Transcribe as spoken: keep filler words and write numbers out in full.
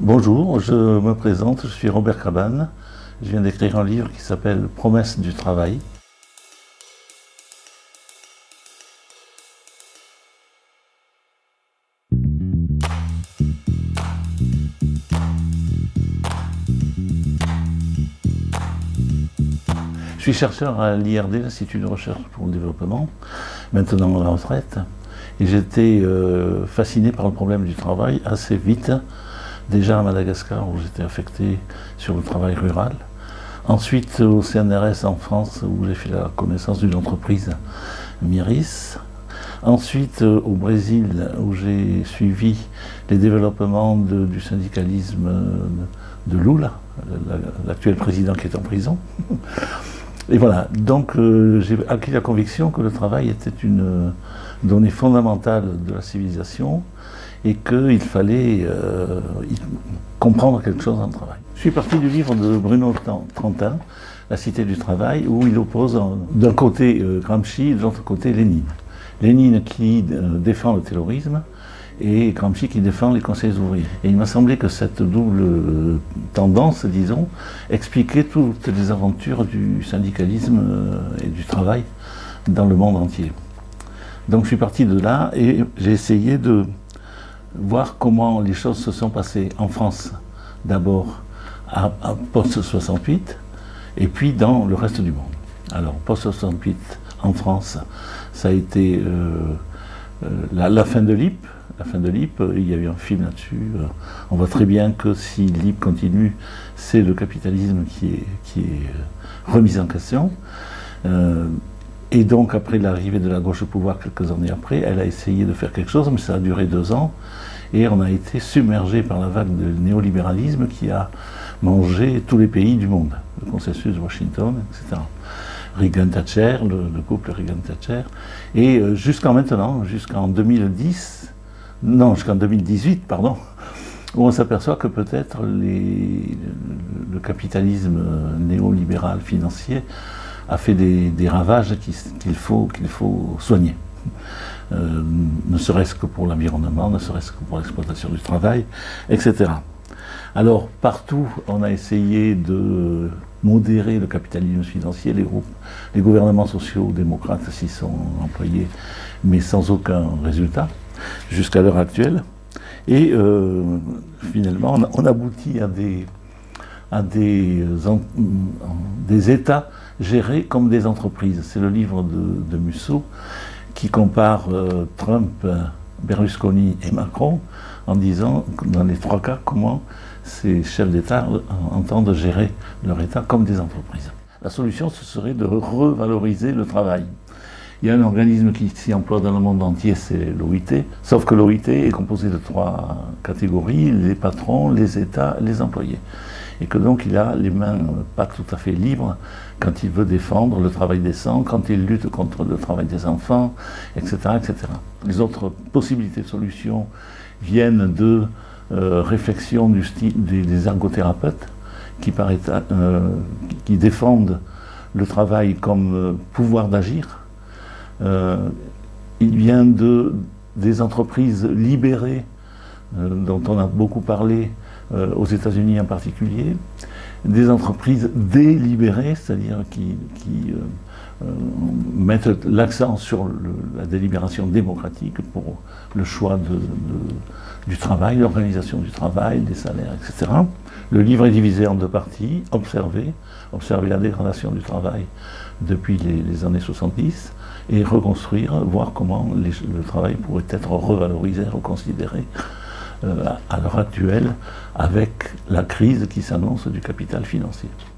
Bonjour, je me présente, je suis Robert Cabane. Je viens d'écrire un livre qui s'appelle « Promesse du travail ». Je suis chercheur à l'I R D, l'Institut de recherche pour le développement, maintenant à la retraite. Et j'étais euh, fasciné par le problème du travail assez vite, déjà à Madagascar où j'étais affecté sur le travail rural. Ensuite au C N R S en France où j'ai fait la connaissance d'une entreprise, Myris. Ensuite euh, au Brésil où j'ai suivi les développements de, du syndicalisme de, de Lula, l'actuel président qui est en prison. Et voilà, donc euh, j'ai acquis la conviction que le travail était une euh, donnée fondamentale de la civilisation et qu'il fallait euh, comprendre quelque chose dans le travail. Je suis parti du livre de Bruno Trentin, La Cité du Travail, où il oppose d'un côté euh, Gramsci et de l'autre côté Lénine. Lénine qui euh, défend le terrorisme et Gramsci qui défend les conseils ouvriers. Et il m'a semblé que cette double euh, tendance, disons, expliquait toutes les aventures du syndicalisme euh, et du travail dans le monde entier. Donc je suis parti de là et j'ai essayé de voir comment les choses se sont passées en France, d'abord à, à post soixante-huit, et puis dans le reste du monde. Alors post soixante-huit en France, ça a été euh, euh, la, la fin de l'I P. La fin de l'I P, il y a eu un film là-dessus. On voit très bien que si l'I P continue, c'est le capitalisme qui est, qui est remis en question. Euh, et donc, après l'arrivée de la gauche au pouvoir, quelques années après, elle a essayé de faire quelque chose, mais ça a duré deux ans. Et on a été submergé par la vague de néolibéralisme qui a mangé tous les pays du monde. Le consensus de Washington, et cetera. Reagan-Thatcher, le, le couple Reagan-Thatcher. Et euh, jusqu'en maintenant, jusqu'en deux mille dix, non, jusqu'en deux mille dix-huit, pardon, où on s'aperçoit que peut-être les, le capitalisme néolibéral financier a fait des, des ravages qu'il faut, qu'il faut soigner. Euh, ne serait-ce que pour l'environnement, ne serait-ce que pour l'exploitation du travail, et cetera. Alors, partout, on a essayé de modérer le capitalisme financier, les groupes, les gouvernements sociaux démocrates s'y sont employés, mais sans aucun résultat, jusqu'à l'heure actuelle. Et euh, finalement, on, on aboutit à des, à des, en, des États gérés comme des entreprises. C'est le livre de, de Musso qui compare euh, Trump, Berlusconi et Macron en disant, dans les trois cas, comment ces chefs d'État entendent gérer leur État comme des entreprises. La solution, ce serait de revaloriser le travail. Il y a un organisme qui s'y emploie dans le monde entier, c'est l'O I T, sauf que l'O I T est composé de trois catégories, les patrons, les États, les employés. Et que donc il a les mains pas tout à fait libres quand il veut défendre le travail décent, quand il lutte contre le travail des enfants, et cetera, et cetera. Les autres possibilités de solutions viennent de euh, réflexions du style des, des ergothérapeutes qui, paraît, euh, qui défendent le travail comme euh, pouvoir d'agir. Euh, il vient de, des entreprises libérées, euh, dont on a beaucoup parlé euh, aux États-Unis en particulier, des entreprises délibérées, c'est-à-dire qui, qui euh, euh, mettent l'accent sur le, la délibération démocratique pour le choix de, de, du travail, l'organisation du travail, des salaires, et cetera. Le livre est divisé en deux parties, observer, observer la dégradation du travail depuis les, les années soixante-dix, et reconstruire, voir comment les, le travail pourrait être revalorisé, reconsidéré euh, à, à l'heure actuelle avec la crise qui s'annonce du capital financier.